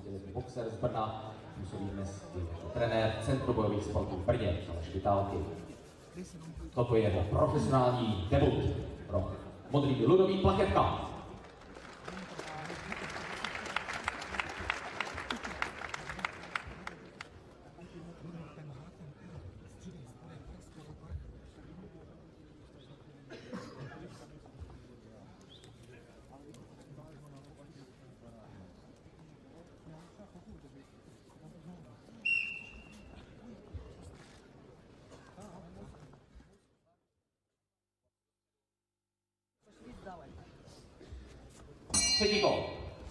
tělesný boxer z Brna, působí dnes i jako trenér Centru bojových sportů v Brně, Aleš Vitálky. Toto je jeho profesionální debut pro modrý Ludovít Plachetka. Třetí gól.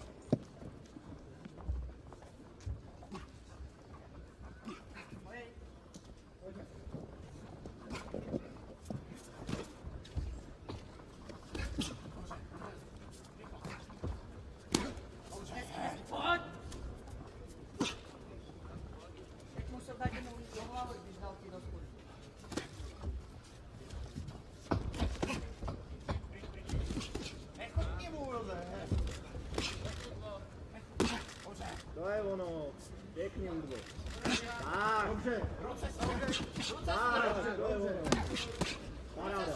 To je ono, pěkně Urbo. Tak, dobře. Tak, dobře, to je ono. Paráda.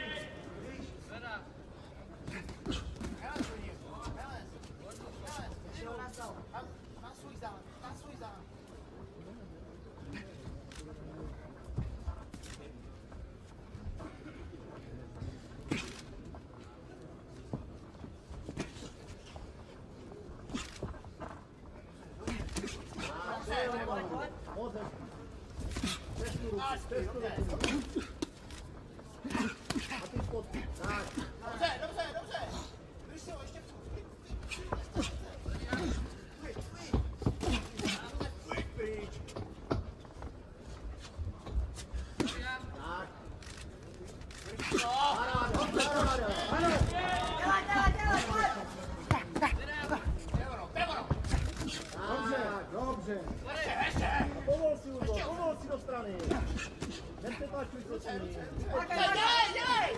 Dobře. A povol si, Urbo, povol si do strany. Nepřetlačuj se s ním. Dělej!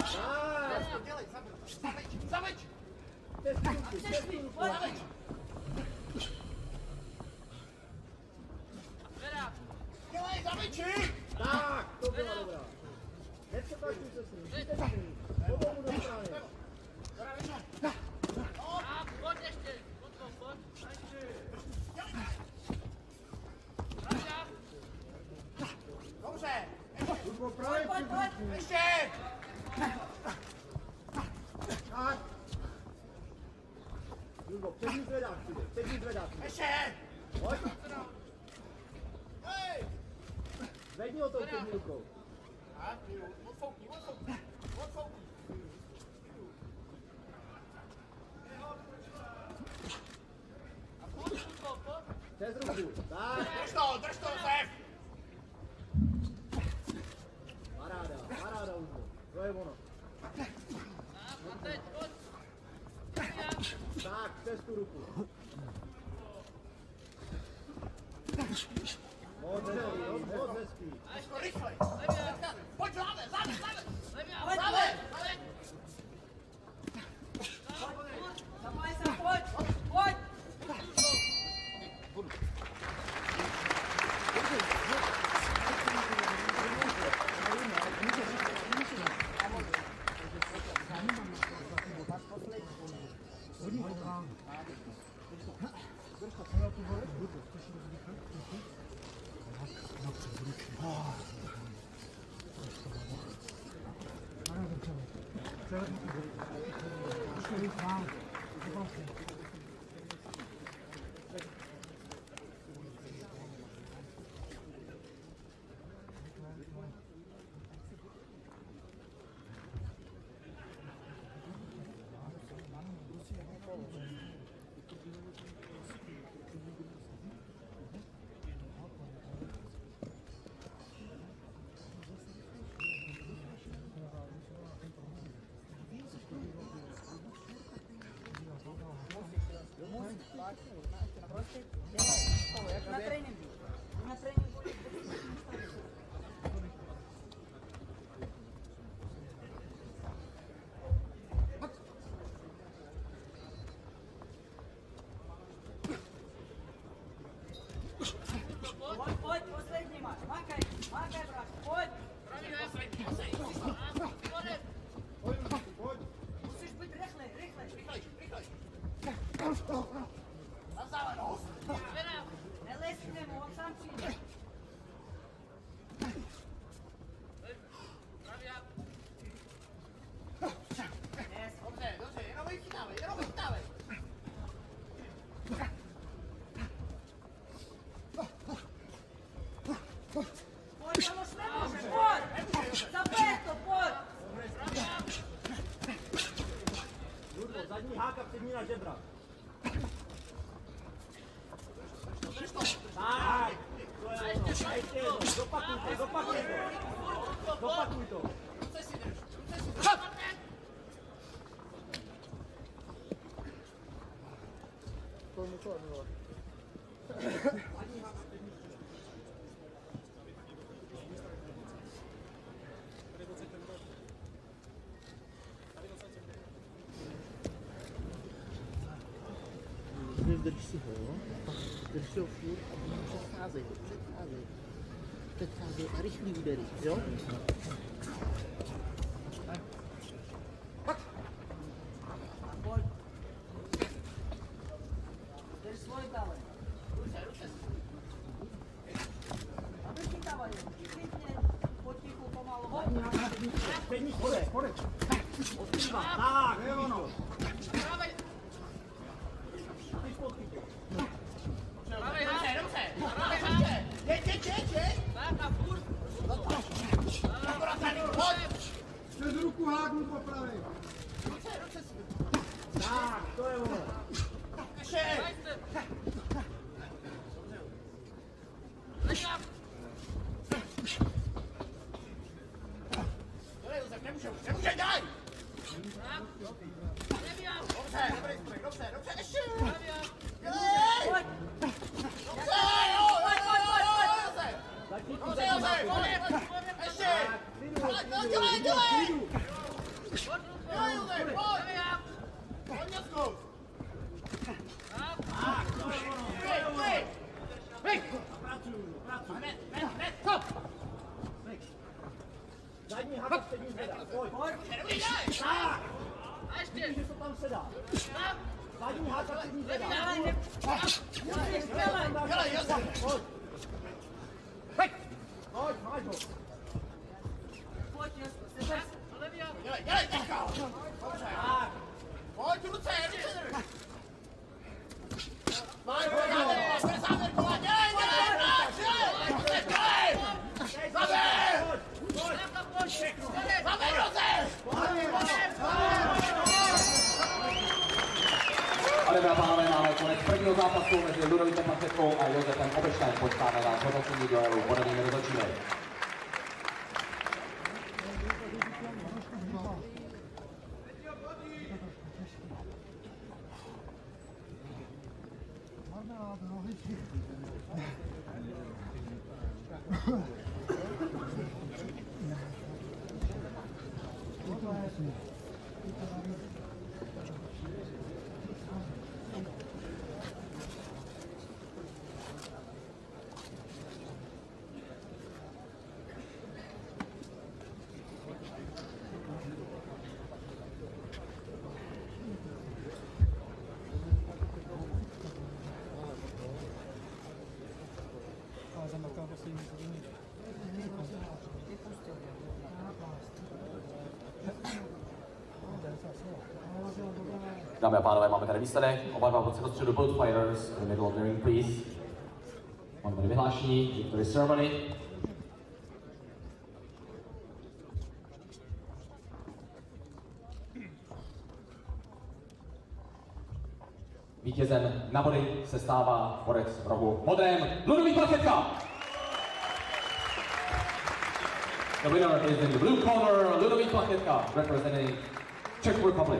Zaveď! Testu ruku. Dělej, zaveči! Tak, to byla dobrá. Nepřetlačuj se s ním, přijďte s ním. Povol mu do strany. Pojď ještě, pojď. Dobře! Urbo, právě přijďte. Ještě! Tak. Urbo, přední zvedák přijde, Ještě! Pojď. Hej! Zvedni ho tou přední rukou. Odfoukni. Přes ruku. Tak. Drž to, Josef! Paráda, Urbo. To je ono. A teď, pojď. Tak, přes tu ruku. Moc hezký. Rychlej! Pojď, závěr! Pojď! Prostě dělej, jak na tréninku. Na tréninku Zadní háka, přední na žebra. Tak, to je ono. Ještě jedno, zopakuj to. Ruce si drž. Drž si ho, drž si ho furt a předcházej a rychlý údery, jo? Drž svoj dále. Ruce. A vychytávaj, klidně, potichu, pomalu. Přední chodek. Odkrývá, tak, je ono. Přes ruku háknu po pravé. Tak, to je ono. Nemůže, daj! Dobře, ještě! Jej! Dobře, jo! Ještě! Dělej! Pojď, Jacku! Zadní háka, přední zvedá. Pojď. Tak! A ještě. Že to tam sedá. Zadní háka, přední zvedá. Dělej, Josef! Pojď, máš ho. Pojď, Dělej, teďka! Dobře. Pojď, ruce drž! Máš závěr kola, dělej! Závěr! Závěr, Josef! A dámy a pánové, máme konec prvního zápasu mezi Ludovíkem Plachetkou a Josefem Obeštem. Počkáme na zhodnocení duelu. Podaný rozhodčínek. Dámy a pánové, máme tady výsledek. Oba dva bod se do středu, both fighters in the middle of the ring, please. Máme tady vyhlášení, victory ceremony. Vítězem na body se stává borec v rohu modrém Ludovít Plachetka. The winner is in the blue corner, Ludovít Plachetka, representing Czech Republic.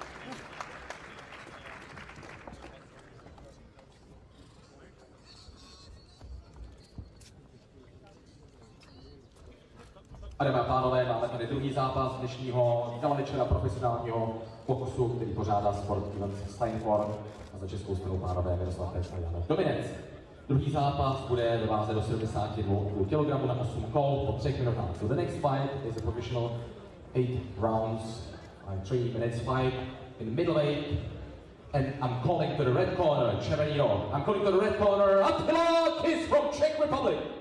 A dámy a pánové, máme tady druhý zápas dnešního gala večera profesionálního pokusu, který pořádá sport Events Steinfort a za českou stranu pánové Miroslav Pec a Jan Dominec. Druhý zápas bude ve váze do 72,5 kg na 8 kol po 3 minutách. So the next fight is a professional 8 rounds and 3 minutes fight in middleweight. And I'm calling to the red corner, Cherenio. I'm calling to the red corner, Attila Kiss from Czech Republic.